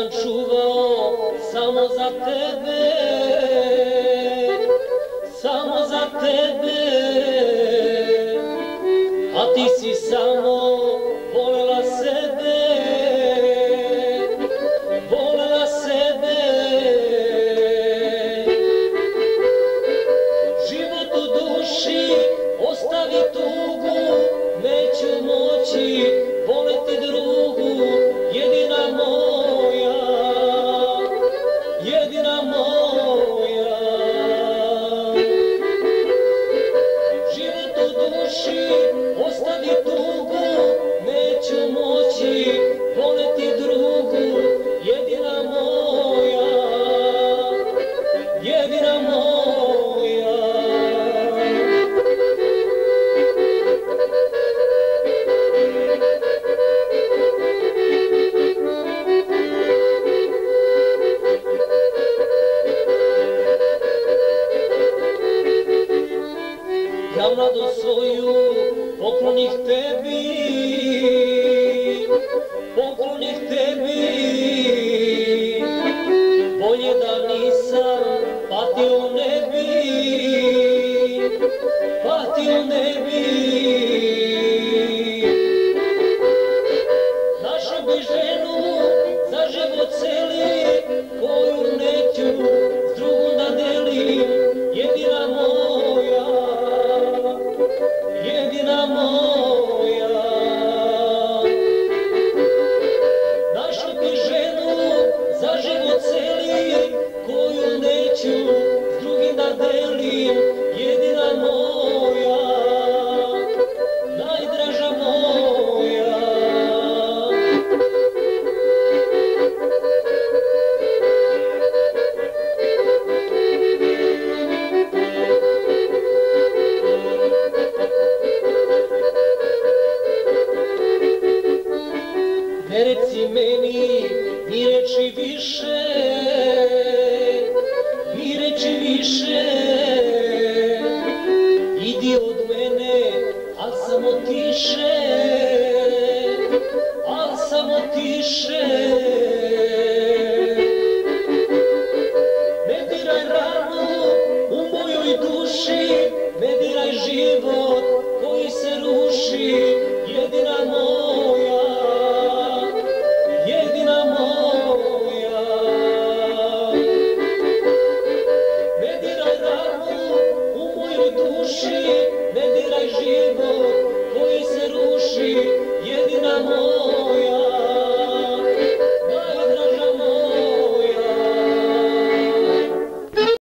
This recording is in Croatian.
sam čuvao samo za tebe, samo za tebe, a ti si samo volela sebe, volela sebe. Život u duši ostavi tugu, neću moći voleti drugu, jedina moja, jedina moja. Život u duši ostavi tugu, neću moći voleti drugu, jedina moja, jedina moja. Ja mladost svoju poklonih tebi, poklonih tebi. Bolje da nisam patio ne bi, patio ne bi. Našu bi ženu za život celi, koju neću s drugom da delim, jedina moja, jedina moja. Našu bi ženu za život celi, koju neću s drugim da delim, jedina moja, najdraža moja. Ne reci meni ni reči više, ni reči više. Idi od mene, al samo tiše, al samo tiše.